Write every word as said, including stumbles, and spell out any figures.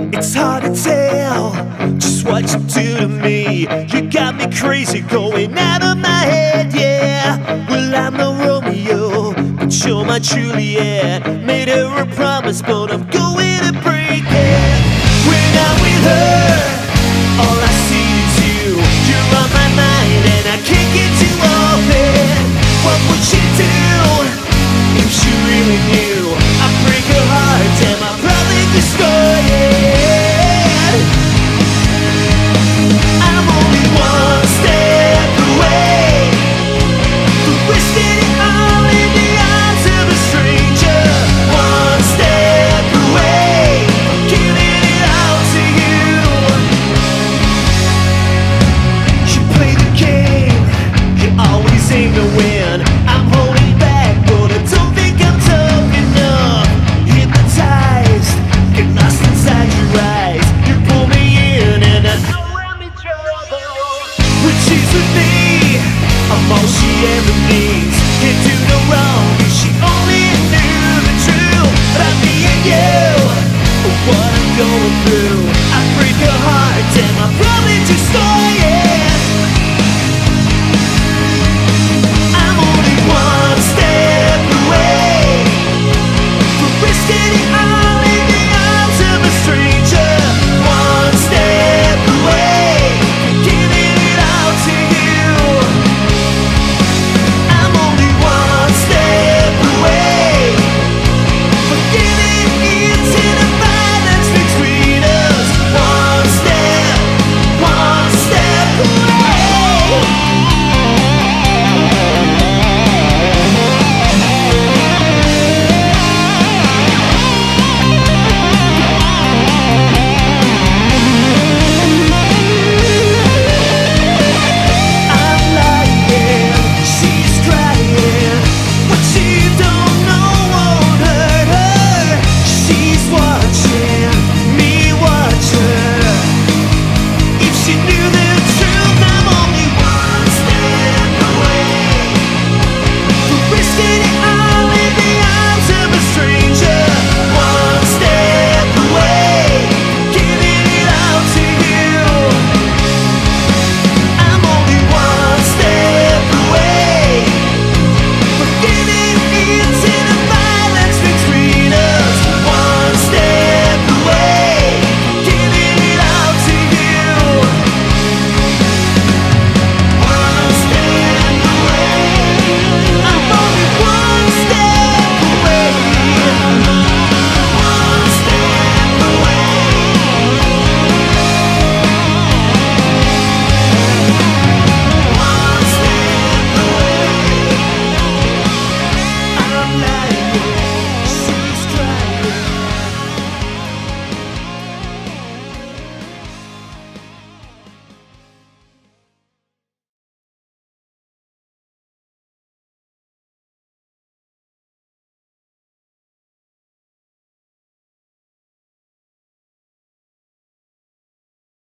It's hard to tell just what you do to me. You got me crazy, going out of my head, yeah. Well, I'm the Romeo, but you're my Juliet. Made her a promise, but I'm going to break it. When I'm with her, all I see is you. You're on my mind and I can't get you off it. What would she do if she really knew? I'd break her heart, damn, I'd probably destroy it. I'm only one step away from risking it all in the arms of a stranger. One step away from giving it all to you. You play the game, you always aim to win. I'm holding back, but I don't think I'm tough enough. Hypnotized, get lost inside your eyes. You pull me in and I know I'm in trouble. When she's with me, I'm all she ever needs.